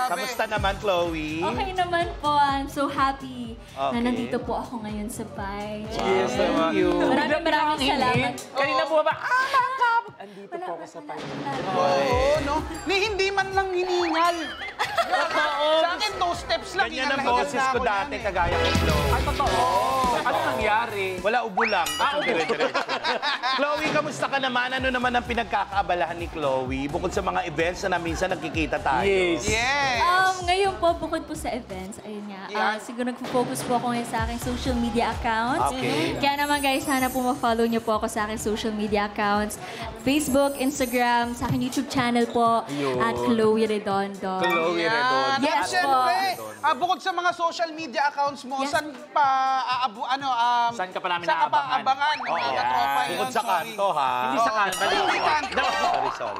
Kamusta naman, Chloe? Okay naman po. I'm so happy na nandito po ako ngayon sa PIE. Yes, thank you. Maraming salamat. Kanina po ba? Andito po ako sa PIE. Oo, no? Hindi man lang hiningal. Sa akin, 2 steps lang. Ganyan ang boses ko dati, kagaya kay Chloe. Ay, totoo. Ano nangyari? Wala, ubo lang. Chloe, kamusta ka naman? Ano naman ang pinagkakaabalahan ni Chloe? Bukod sa mga events na minsan nagkikita tayo. Yes. Ngayon po, bukod po sa events, ayun nga, siguro nagpo-focus po ako ngayon sa aking social media accounts. Okay. Kaya naman guys, sana po ma-follow niyo po ako sa aking social media accounts. Facebook, Instagram, sa aking YouTube channel po, at Chloe Redondo. Chloe Redondo. Yes po. Bukod sa mga social media accounts mo, saan pa Saan ka pa namin saan ka pa abangan? Bukod sa kanto, ha? Hindi sa kanto. Hindi kanto. Sorry.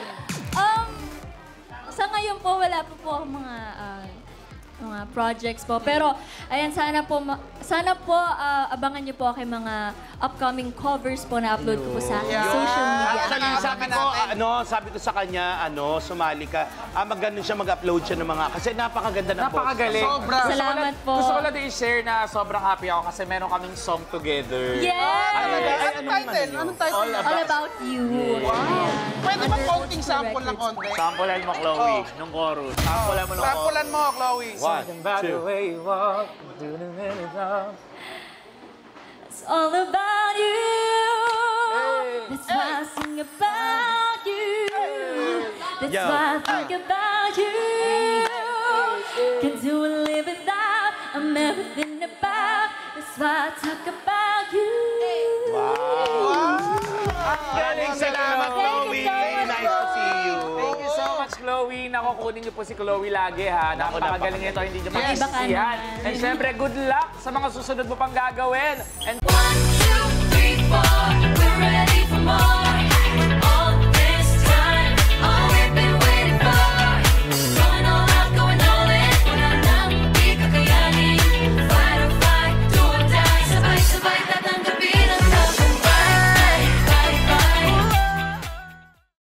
Sa ngayon po, wala po akong mga projects po. Pero, ayan, sana po abangan niyo po kay mga upcoming covers po na upload ko po sa aking social media. Actually, sabi ko sa kanya, sumali ka. Maganda siya mag-upload siya ng mga, kasi napakaganda ng boses. Napakagaling. Sobra. Salamat po. Gusto ko lang din i-share na sobrang happy ako kasi meron kaming song together. Yes! Anong title? All About You. Wow. Pwede ba konting sample lang konti? Sampulan mo, Chloe, nung chorus. Sampulan mo nung chorus. Sampulan mo, Chloe. 1, 2. It's all about you. That's why I sing about you. That's why I think about you. Can't do a live without. I'm everything about. That's why I talk about you. Galing, salamat, Chloe. Nice to see you. Thank you so much, Chloe. Nakukunin niyo po si Chloe lagi, ha. Napakagaling nito, hindi niyo makikisihan. And syempre, good luck sa mga susunod mo pang gagawin. And